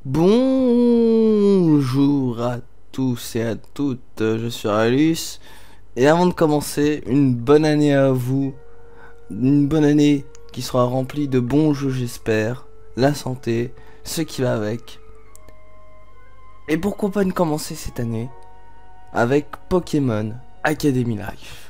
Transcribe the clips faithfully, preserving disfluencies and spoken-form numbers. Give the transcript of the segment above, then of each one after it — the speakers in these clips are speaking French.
Bonjour à tous et à toutes, je suis Ralus et avant de commencer, une bonne année à vous, une bonne année qui sera remplie de bons jeux j'espère, la santé, ce qui va avec. Et pourquoi pas ne commencer cette année avec Pokémon Academy Life.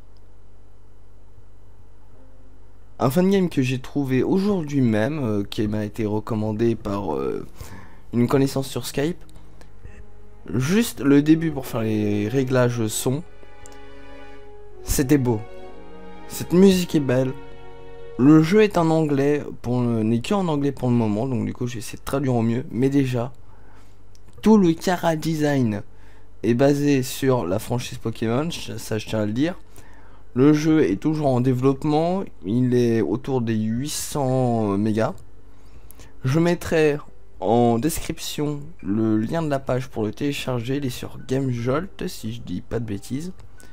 Un fan game que j'ai trouvé aujourd'hui même, euh, qui m'a été recommandé par euh, une connaissance sur Skype. Juste le début pour faire les réglages son. C'était beau. Cette musique est belle. Le jeu est en anglais, pour n'est qu'en anglais pour le moment, donc du coup j'ai essayé de traduire au mieux. Mais déjà, tout le chara design est basé sur la franchise Pokémon, ça je tiens à le dire. Le jeu est toujours en développement, il est autour des huit cents mégas. Je mettrai en description le lien de la page pour le télécharger, il est sur GameJolt si je dis pas de bêtises.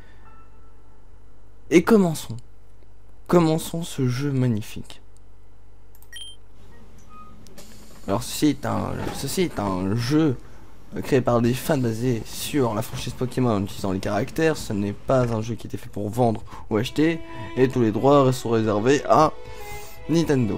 Et commençons. Commençons ce jeu magnifique. Alors ceci est un, ceci est un jeu créé par des fans basés sur la franchise Pokémon en utilisant les caractères. Ce n'est pas un jeu qui était fait pour vendre ou acheter, et tous les droits sont réservés à Nintendo.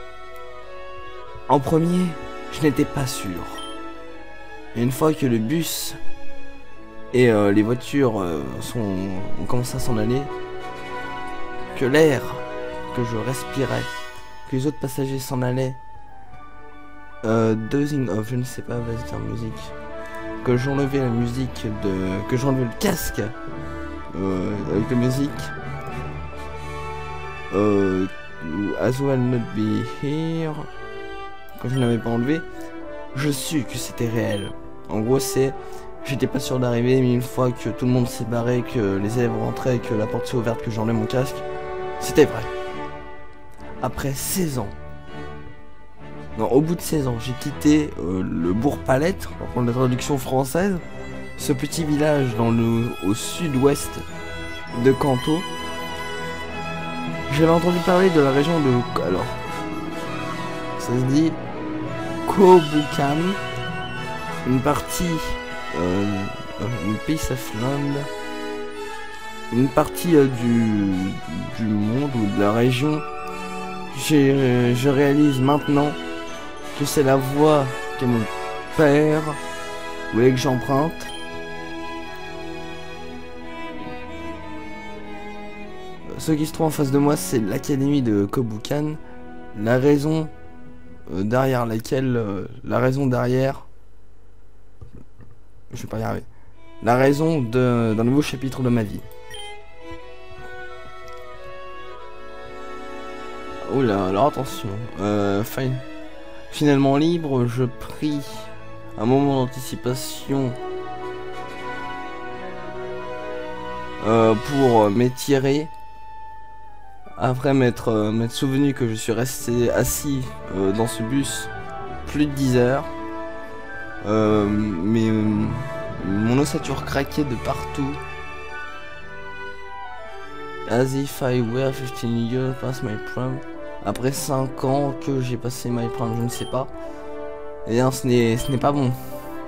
En premier, je n'étais pas sûr. Et une fois que le bus et euh, les voitures euh, sont, ont commencé à s'en aller, que l'air que je respirais, que les autres passagers s'en allaient, euh, dozing off, je ne sais pas, vas-y dire musique, que j'enlevais la musique de, que j'enlevais le casque euh, avec la musique, euh, as well not be here, quand je n'avais pas enlevé, je sus que c'était réel. En gros c'est, j'étais pas sûr d'arriver, mais une fois que tout le monde s'est barré, que les élèves rentraient, que la porte s'est ouverte, que j'enlevais mon casque, c'était vrai. Après seize ans, non, au bout de seize ans, j'ai quitté euh, le bourg Palette, pour prendre la traduction française, ce petit village dans le, au sud-ouest de Kanto. J'avais entendu parler de la région de... Alors, ça se dit Kobukan, une partie, euh, une piece of land, une partie euh, du, du monde ou de la région. Euh, je réalise maintenant que c'est la voie que mon père voulait que j'emprunte. Ce qui se trouve en face de moi, c'est l'académie de Kobukan. La raison euh, derrière laquelle, euh, la raison derrière, je vais pas y arriver. La raison d'un nouveau chapitre de ma vie. Oula, alors attention. Euh, fine. Finalement libre, je prie un moment d'anticipation euh, pour m'étirer. Après m'être euh, m'être souvenu que je suis resté assis euh, dans ce bus plus de dix heures. Euh, mais euh, mon ossature craquait de partout. As if I were fifteen years past my prime. Après cinq ans que j'ai passé my prime, je ne sais pas. Et hein, ce n'est ce n'est pas bon.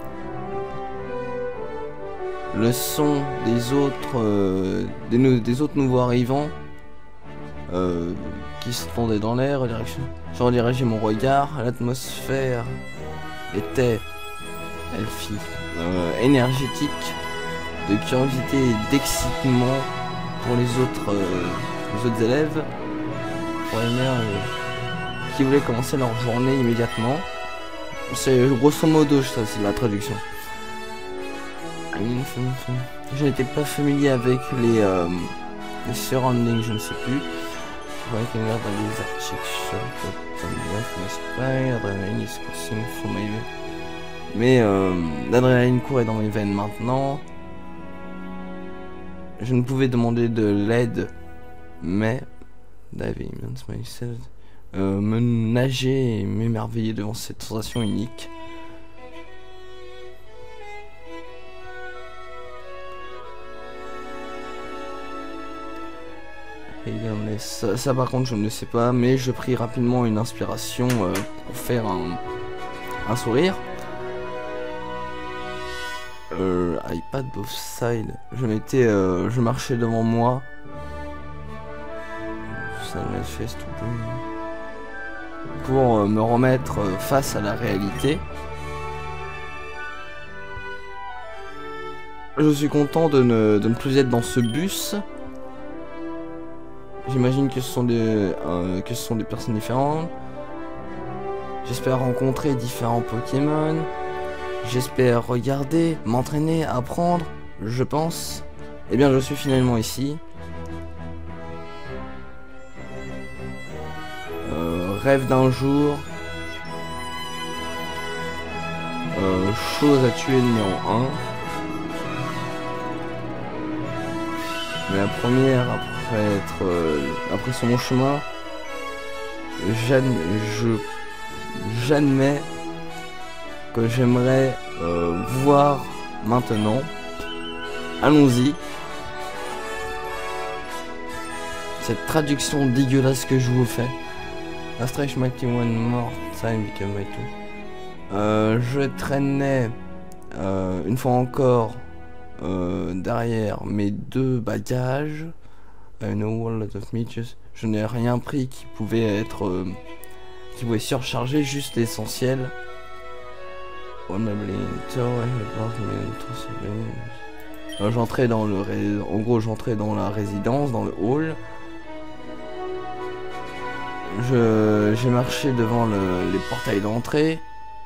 Le son des autres euh, des, des autres nouveaux arrivants euh, qui se tendaient dans l'air, direction. Je redirigeais mon regard, l'atmosphère était, elle fit, euh, énergétique, de curiosité et d'excitement pour les autres, euh, les autres élèves, pour les mères euh, qui voulaient commencer leur journée immédiatement. C'est grosso modo ça, c'est la traduction. Je n'étais pas familier avec les, euh, les surroundings, je ne sais plus. Mais euh, l'adrénaline courait dans mes veines maintenant. Je ne pouvais demander de l'aide, mais euh, me nager et m'émerveiller devant cette sensation unique. Ça, ça par contre je ne le sais pas, mais je pris rapidement une inspiration euh, pour faire un, un sourire. euh, iPad both side. Je mettais, euh, je marchais devant moi. Ça me fait tout pour euh, me remettre euh, face à la réalité. Je suis content de ne, de ne plus être dans ce bus. J'imagine que ce sont des euh, que ce sont des personnes différentes. J'espère rencontrer différents Pokémon. J'espère regarder, m'entraîner, apprendre. Je pense. Eh bien, je suis finalement ici. Euh, rêve d'un jour. Euh, chose à tuer numéro un. Mais la première, après être euh, après sur mon chemin, j'admets, je j'admets que j'aimerais euh, voir maintenant. Allons-y. Cette traduction dégueulasse que je vous fais. I stretch my team one more time become my two. Euh, je traînais euh, une fois encore euh, derrière mes deux bagages. I know a lot of meat. Je n'ai rien pris qui pouvait être euh, qui pouvait surcharger, juste l'essentiel. Euh, j'entrais dans le ré... en gros j'entrais dans la résidence, dans le hall. Je j'ai marché devant le... les portails d'entrée.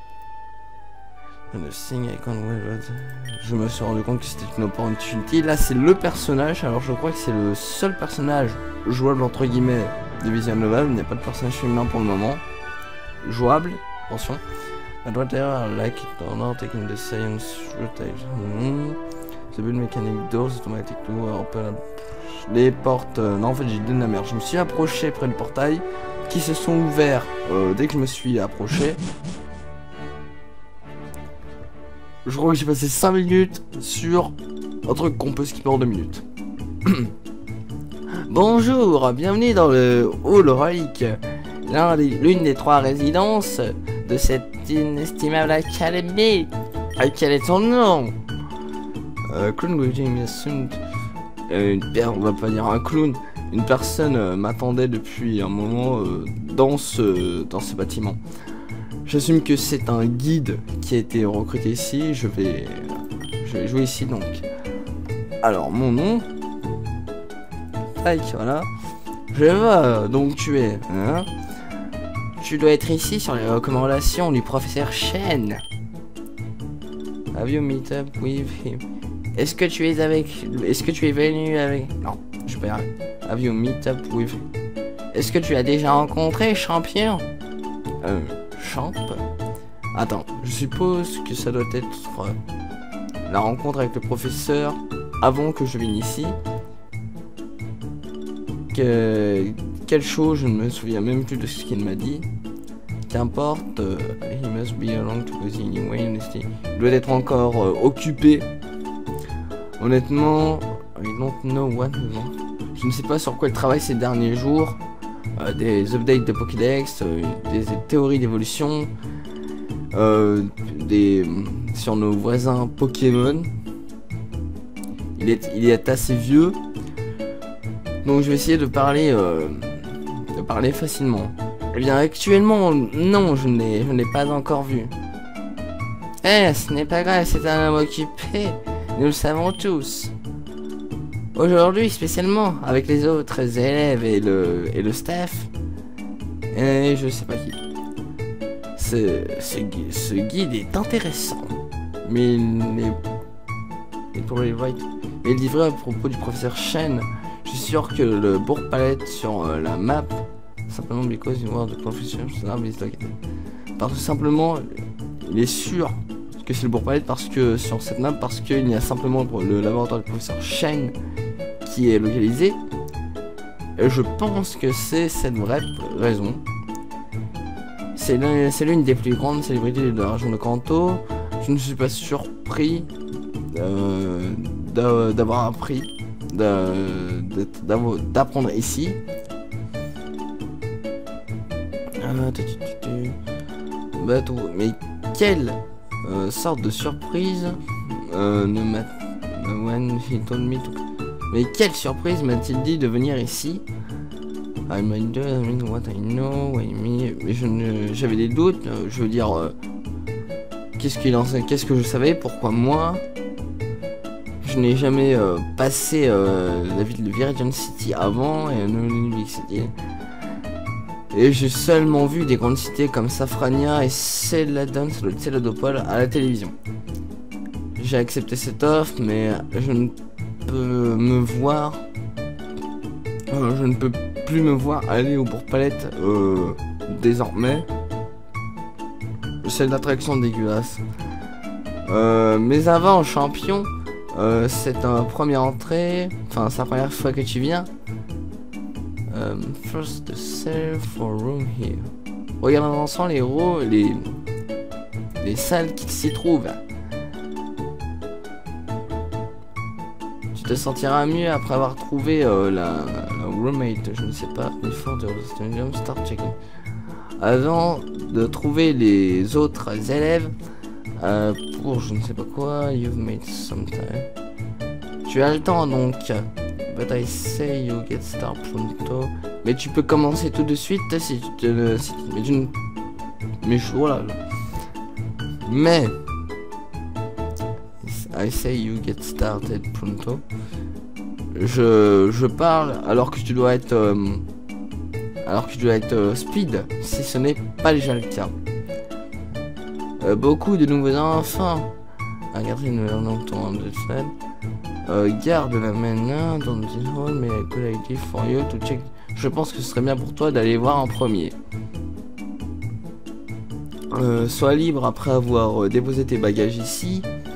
Je me suis rendu compte que c'était une opportunité. Là c'est le personnage, alors je crois que c'est le seul personnage jouable entre guillemets de Vision Novel. Il n'y a pas de personnage féminin pour le moment. Jouable, attention. I don't like it or not, taking the science rotation. Mm. The build mechanic doors automatic to open. Les portes. Euh, non, en fait, j'ai donné la merde. Je me suis approché près du portail qui se sont ouverts euh, dès que je me suis approché. Je crois que j'ai passé cinq minutes sur un truc qu'on peut skipper en deux minutes. Bonjour, bienvenue dans le Hall Heroic, l'une des trois résidences de cette inestimable académie. Ah, quel est ton nom? euh, Clown greeting assumed. Euh, une on va pas dire un clown. Une personne euh, m'attendait depuis un moment euh, dans ce dans ce bâtiment. J'assume que c'est un guide qui a été recruté ici. Je vais je vais jouer ici donc. Alors mon nom. Tac, voilà. Je vois donc tu es. Hein, tu dois être ici sur les recommandations du professeur Chen. Have you meet up with him? Est-ce que tu es avec... Est-ce que tu es venu avec... Non, je peux y arriver. Have you meet up with him? Est-ce que tu as déjà rencontré champion? Euh, champ? Attends, je suppose que ça doit être euh, la rencontre avec le professeur avant que je vienne ici. Que... Quelle chose, je ne me souviens même plus de ce qu'il m'a dit. Qu'importe, euh, he must be along to the anyway, honesty. Il doit être encore euh, occupé. Honnêtement, I don't know what. Je ne sais pas sur quoi il travaille ces derniers jours. Euh, des updates de Pokédex, euh, des, des théories d'évolution, euh, des sur nos voisins Pokémon. Il est, il est assez vieux, donc je vais essayer de parler, euh, de parler facilement. Eh bien, actuellement, non, je ne l'ai pas encore vu. Eh, ce n'est pas grave, c'est un homme occupé. Nous le savons tous. Aujourd'hui, spécialement, avec les autres élèves et le, et le staff. Et je sais pas qui. Ce, ce, ce guide est intéressant. Mais il est... Et pour les white. Mais il dit vrai à propos du professeur Chen. Je suis sûr que le bourg-palette sur euh, la map... Simplement because you are the professor is located. Parce que simplement, il est sûr que c'est le bourg-palette parce que sur cette map, parce qu'il y a simplement le laboratoire du professeur Chen qui est localisé. Et je pense que c'est cette vraie raison. C'est l'une des plus grandes célébrités de la région de Kanto. Je ne suis pas surpris euh, d'avoir appris, d'apprendre ici. Bateau, mais quelle euh, sorte de surprise euh, ne m'a... When he told me to... Mais quelle surprise m'a-t-il dit de venir ici? I might do what I know, what I mean. Mais je ne... J'avais des doutes, je veux dire... Euh... Qu'est-ce qu'il en sait? Qu'est-ce que je savais? Pourquoi moi? Je n'ai jamais euh, passé euh, la ville de Viridian City avant et New Big City. Et j'ai seulement vu des grandes cités comme Safrania et Celadon, c'est le Celadopol, à la télévision. J'ai accepté cette offre, mais je ne peux me voir... Euh, je ne peux plus me voir aller au Bourg-Palette euh, désormais. C'est l'attraction dégueulasse. Euh, mais avant, champion... Euh, c'est ta première entrée, enfin c'est la première fois que tu viens. Um, first sale for room here. Regarde en avançant les roues, les les salles qui s'y trouvent. Tu te sentiras mieux après avoir trouvé euh, la, la roommate, je ne sais pas. Before the stadium start checking. Avant de trouver les autres élèves. Euh, pour je ne sais pas quoi, you've made some time. Tu as le temps donc. But I say you get start pronto. Mais tu peux commencer tout de suite si tu te. Si, mais tu ne. Mais je, voilà. Mais. I say you get started pronto. Je, je parle alors que tu dois être. Euh, alors que tu dois être euh, speed. Si ce n'est pas déjà le cas. Euh, beaucoup de nouveaux enfants. Regardez une dans ton deux semaines. Euh, garde la main dans le hall, mais good idea for you to check. Je pense que ce serait bien pour toi d'aller voir en premier. Euh, sois libre après avoir euh, déposé tes bagages ici.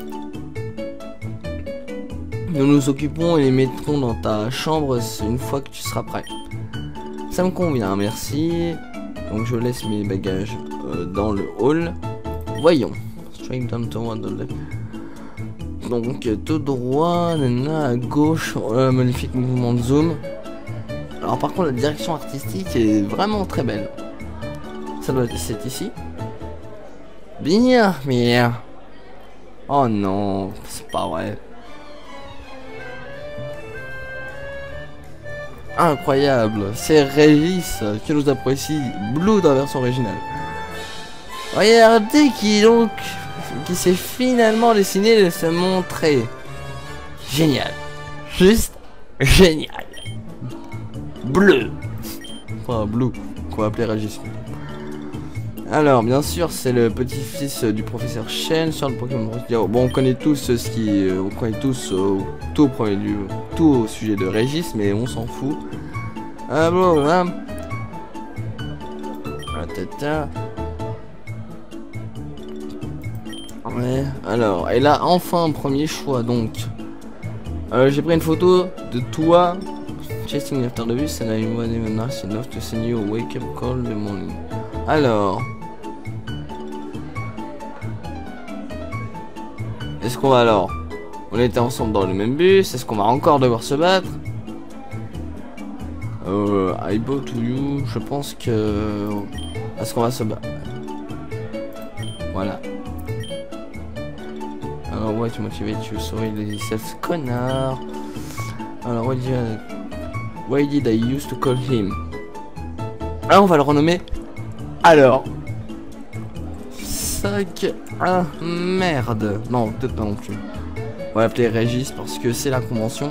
Nous nous occupons et les mettrons dans ta chambre une fois que tu seras prêt. Ça me convient, merci. Donc je laisse mes bagages euh, dans le hall. Voyons. Straight down toward the left. Donc tout droit, nana, à gauche, euh, magnifique mouvement de zoom. Alors par contre la direction artistique est vraiment très belle. Ça doit être c'est ici. Bien, bien. Oh non, c'est pas vrai. Incroyable, c'est Régis qui nous apprécie Blue dans la version originale. Regardez qui donc qui s'est finalement décidé de se montrer. Génial. Juste génial. Bleu. Enfin bleu, qu'on va appeler Régis. Alors bien sûr c'est le petit-fils du professeur Chen sur le Pokémon. Bon on connaît tous ce qui. On connaît tous euh, tout au premier lieu. Tout au sujet de Régis, mais on s'en fout. Ah bon là. Ah, tata. Ouais, alors, et là, enfin, premier choix, donc. Euh, j'ai pris une photo de toi. Chasing after the bus, and I was even nice enough to send you a wake-up call in the morning. Alors. Est-ce qu'on va alors... On était ensemble dans le même bus, est-ce qu'on va encore devoir se battre? Euh, I bow to you, je pense que... Est-ce qu'on va se battre? Voilà. Alors, ouais, tu motives, tu saurais les self connard. Alors, why did, I... why did I used to call him? Ah, on va le renommer. Alors. cinq. Ah, merde. Non, peut-être pas non plus. On va l'appeler Régis parce que c'est la convention.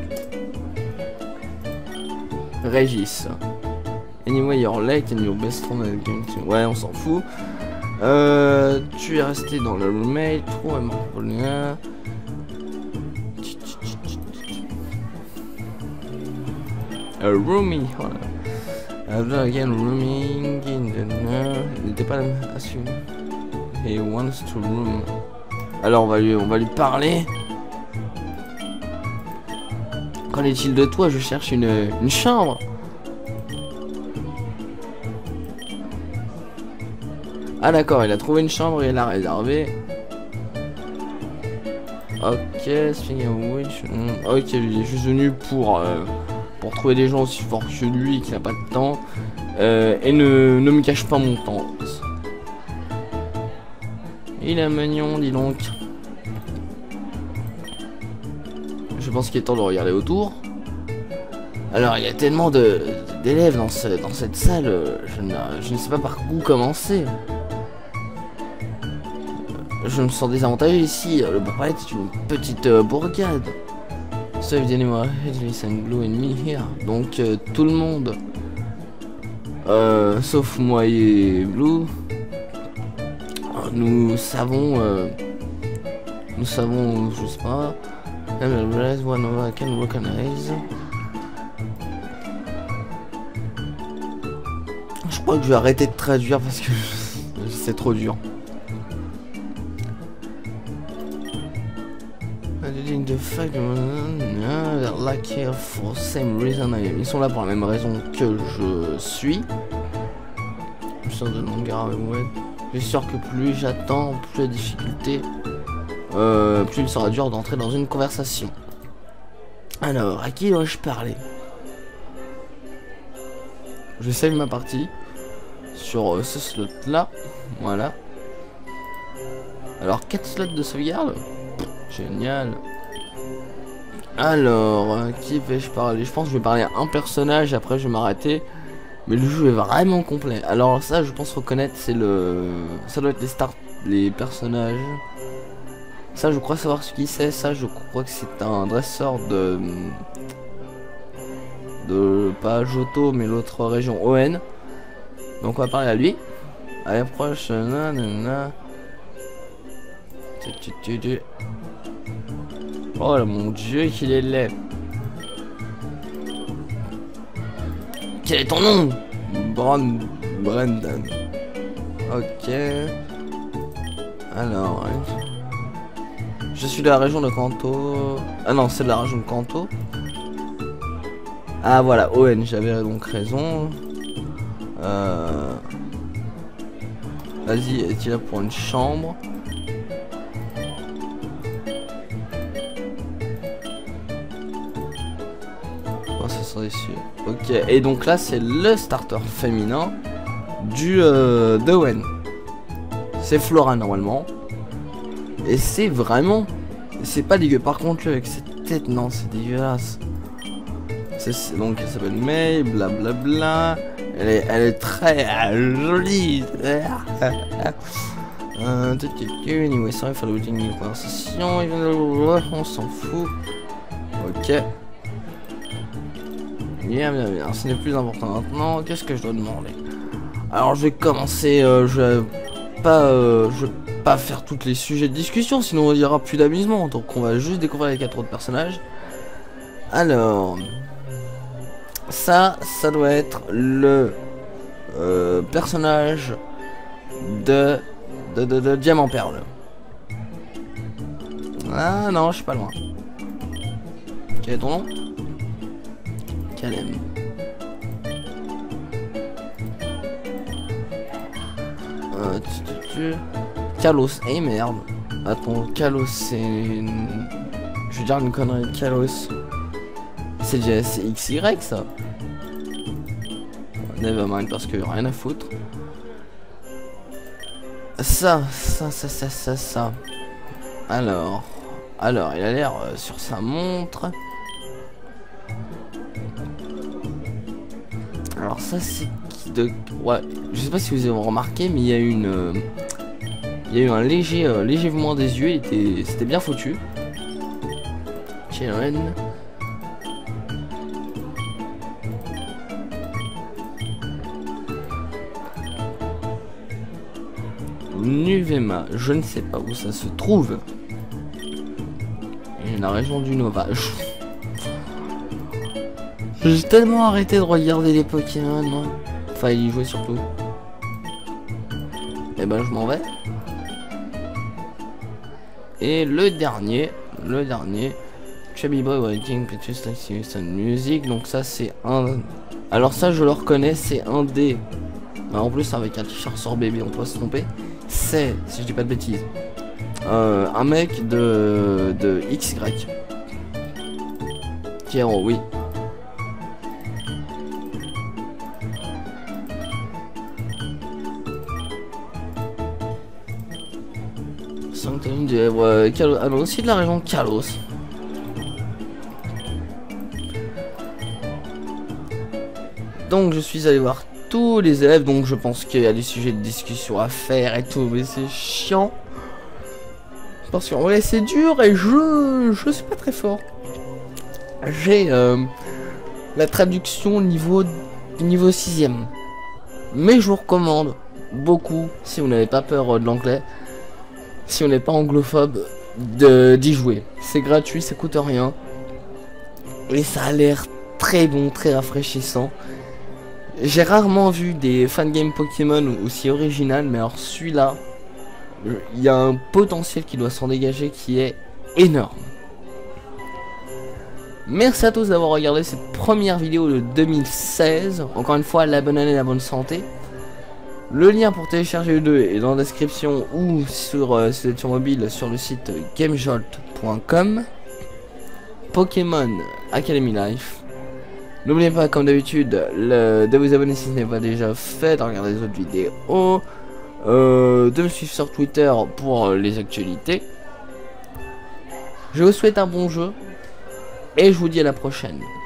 Régis. Anyway, you're late and your best friend is going to... Ouais, on s'en fout. Euh, tu es resté dans le roommate. Trop aimant. A roomie. Voilà. Again, rooming in the... Il n'était pas assuré. He wants to room. Alors, on va lui, on va lui parler. Qu'en est-il de toi? Je cherche une, une chambre. Ah d'accord, il a trouvé une chambre et il l'a réservée. Ok, speaking of which, ok, il est juste venu pour euh, pour trouver des gens aussi forts que lui qui n'a pas de temps euh, et ne, ne me cache pas mon temps. Il est mignon, dis donc. je pense qu'il est temps de regarder autour. Alors, il y a tellement de d'élèves dans, ce, dans cette salle, je ne, je ne sais pas par où commencer. Je me sens désavantagé ici. Le Bourg-Palais est une petite euh, bourgade. Sauf des anymore, and blue and me here. Donc, euh, tout le monde, euh, sauf moi et Blue, nous savons, euh, nous savons, je sais pas, one I can recognize. Je crois que je vais arrêter de traduire parce que c'est trop dur. The fact like here for same reason. Ils sont là pour la même raison que je suis. Je suis sûr que plus j'attends, plus la difficulté, euh, plus il sera dur d'entrer dans une conversation. Alors, à qui dois-je parler? Je save ma partie sur euh, ce slot là. Voilà. Alors, quatre slots de sauvegarde. Génial. Alors, euh, qui vais-je parler? Je pense que je vais parler à un personnage, après je vais m'arrêter. Mais le jeu est vraiment complet. Alors ça, je pense reconnaître, c'est le... Ça doit être les stars, les personnages. Ça, je crois savoir ce qui c'est. Ça, je crois que c'est un dresseur de... De... Pas Johto, mais l'autre région, O N. Donc on va parler à lui. Allez, approche. Nanana. Oh là, mon dieu, qu'il est laid. Quel est ton nom? Brand... Brendan. Ok. Alors... Je suis de la région de Kanto. Ah non, c'est de la région de Kanto. Ah voilà, O N, j'avais donc raison. Euh... Vas-y, est-il là pour une chambre? Ici. Ok, et donc là c'est le starter féminin du euh, de Owen. C'est Flora normalement. Et c'est vraiment, c'est pas dégueu. Par contre, avec cette tête, non, c'est dégueulasse. C'est donc elle s'appelle May, blablabla. Bla, bla. Elle est, elle est très euh, jolie. euh, anyway, sorry for the new conversation. On s'en fout. Ok. Bien, bien, bien, ce n'est plus important maintenant. Qu'est-ce que je dois demander? Alors, je vais commencer. Euh, je vais pas, euh, je vais pas faire tous les sujets de discussion, sinon il y aura plus d'amusement. Donc, on va juste découvrir les quatre autres personnages. Alors, ça, ça doit être le euh, personnage de, de, de, de Diamant Perle. Ah non, je suis pas loin. Quel est ton nom? Calem. Euh, tu, tu, tu. Kalos. Eh merde. Attends, Kalos c'est une... Je veux dire une connerie. Kalos. C'est X Y ça. Nevermind parce que rien à foutre. Ça, ça, ça, ça, ça, ça. Alors. Alors, il a l'air euh, sur sa montre. Alors ça c'est de... Ouais, je sais pas si vous avez remarqué, mais il y a une... Euh, il y a eu un léger, euh, léger mouvement des yeux, était... c'était bien foutu. Children. Nuvema, je ne sais pas où ça se trouve. Et la région du Nova. J'ai tellement arrêté de regarder les Pokémon, moi. Enfin, y jouer surtout. Et ben, je m'en vais. Et le dernier, le dernier, Chubby Boy Waiting Petrus Music. Donc ça, c'est un. Alors ça, je le reconnais, c'est un des. Bah, en plus, avec un t-shirt sort bébé, on peut se tromper. C'est, si je dis pas de bêtises, euh, un mec de de X Y. Kero, oui. De, euh, Kalos, alors aussi de la région de Kalos. Donc je suis allé voir tous les élèves, donc je pense qu'il y a des sujets de discussion à faire et tout, mais c'est chiant. Parce qu'en vrai c'est dur et je je suis pas très fort. J'ai euh, la traduction niveau niveau sixième. Mais je vous recommande beaucoup, si vous n'avez pas peur de l'anglais, si on n'est pas anglophobe, de d'y jouer. C'est gratuit, ça coûte rien. Et ça a l'air très bon, très rafraîchissant. J'ai rarement vu des fangames Pokémon aussi original, mais alors celui-là, il y a un potentiel qui doit s'en dégager qui est énorme. Merci à tous d'avoir regardé cette première vidéo de deux mille seize. Encore une fois, la bonne année, la bonne santé. Le lien pour télécharger le deux est dans la description ou sur, euh, si vous êtes sur mobile, sur le site gamejolt point com. Pokémon Academy Life. N'oubliez pas, comme d'habitude, de vous abonner si ce n'est pas déjà fait, de regarder les autres vidéos, euh, de me suivre sur Twitter pour les actualités. Je vous souhaite un bon jeu et je vous dis à la prochaine.